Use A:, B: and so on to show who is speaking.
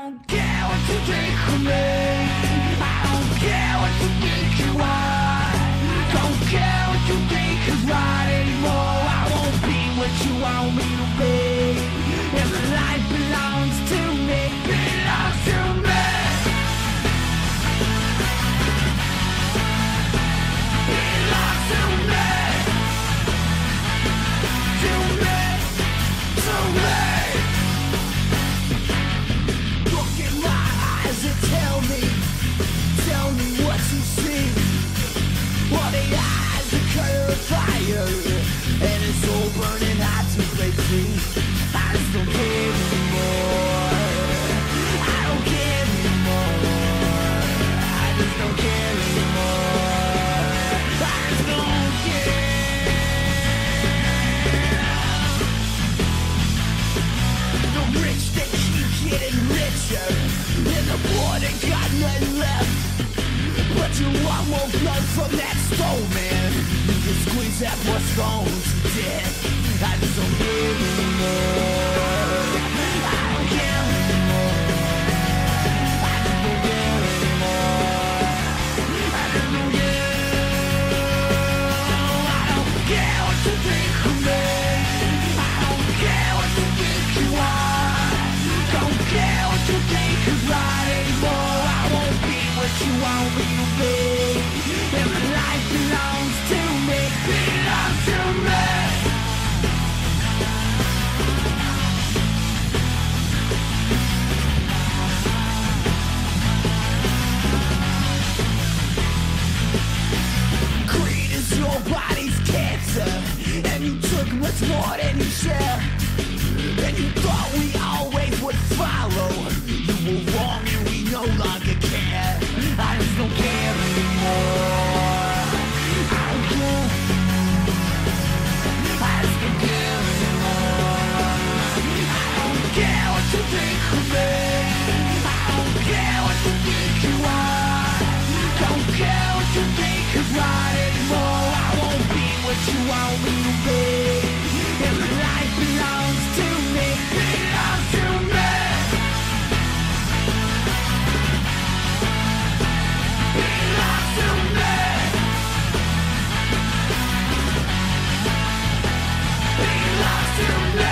A: don't care what you think of me. I don't care what you think you are. Don't care what you think is right anymore. I won't be what you want me to be. If life belongs to me, belongs to me. Belongs to me. To me. To me. Look in my eyes and tell me what you see. Well, the eyes are color of fire, and it's all burning hot to play free. I just don't care anymore. I don't care anymore. I just don't care anymore. I just don't care. The rich, they keep getting richer, and the poor, they got nothing left. But you want more blood from that stone, man. You can squeeze that poor stone to death. I just don't care anymore. I don't care anymore. I just don't care anymore. I just don't care. I don't care what you think of me. I don't care what you think you are. Don't care what you think is right anymore. I won't be what you want me to be. If life belongs to me, belongs to me. Greed is your body's cancer, and you took much more than you share. And you thought we always would follow. You were wrong and we no longer care. I just don't care anymore. I don't care. I just don't care anymore. I don't care what you think of me. I don't care what you think you are. Don't care what you think is right anymore. I won't be what you want me to be. If life belongs to me, belongs to me. Belongs to me. Belongs to me.